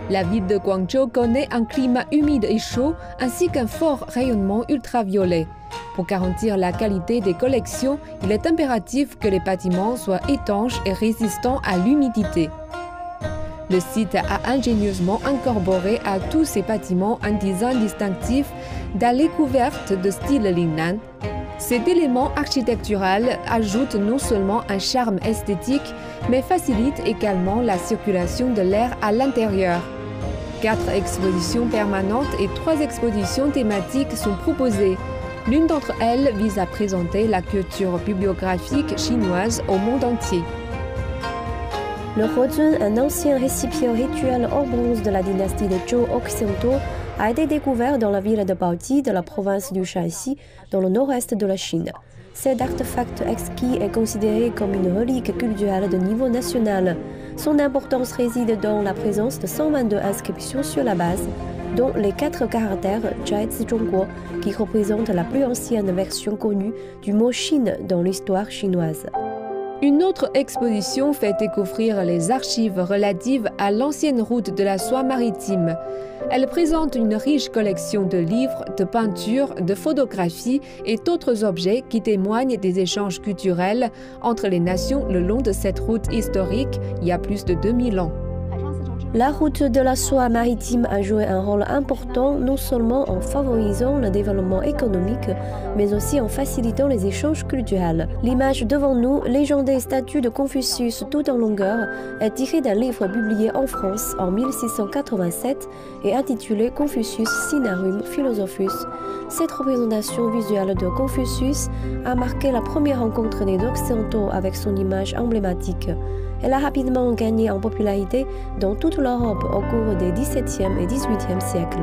La ville de Guangzhou connaît un climat humide et chaud ainsi qu'un fort rayonnement ultraviolet. Pour garantir la qualité des collections, il est impératif que les bâtiments soient étanches et résistants à l'humidité. Le site a ingénieusement incorporé à tous ses bâtiments un design distinctif d'allées couvertes de style Lingnan. Cet élément architectural ajoute non seulement un charme esthétique, mais facilite également la circulation de l'air à l'intérieur. 4 expositions permanentes et 3 expositions thématiques sont proposées. L'une d'entre elles vise à présenter la culture bibliographique chinoise au monde entier. Le Hozun, un ancien récipient rituel en bronze de la dynastie des Zhou occidentaux, a été découvert dans la ville de Baoji de la province du Shanxi, dans le nord-est de la Chine. Cet artefact exquis est considéré comme une relique culturelle de niveau national. Son importance réside dans la présence de 122 inscriptions sur la base, dont les 4 caractères Zhaizi Zhongguo, qui représentent la plus ancienne version connue du mot Chine dans l'histoire chinoise. Une autre exposition fait découvrir les archives relatives à l'ancienne route de la soie maritime. Elle présente une riche collection de livres, de peintures, de photographies et d'autres objets qui témoignent des échanges culturels entre les nations le long de cette route historique il y a plus de 2000 ans. La route de la soie maritime a joué un rôle important non seulement en favorisant le développement économique, mais aussi en facilitant les échanges culturels. L'image devant nous, légendée et statue de Confucius tout en longueur, est tirée d'un livre publié en France en 1687 et intitulé Confucius Sinarum Philosophus. Cette représentation visuelle de Confucius a marqué la première rencontre des Occidentaux avec son image emblématique. Elle a rapidement gagné en popularité dans toute l'Europe au cours des XVIIe et XVIIIe siècles.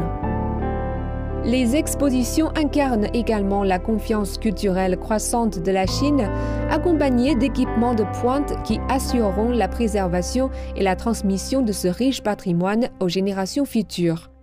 Les expositions incarnent également la confiance culturelle croissante de la Chine, accompagnée d'équipements de pointe qui assureront la préservation et la transmission de ce riche patrimoine aux générations futures.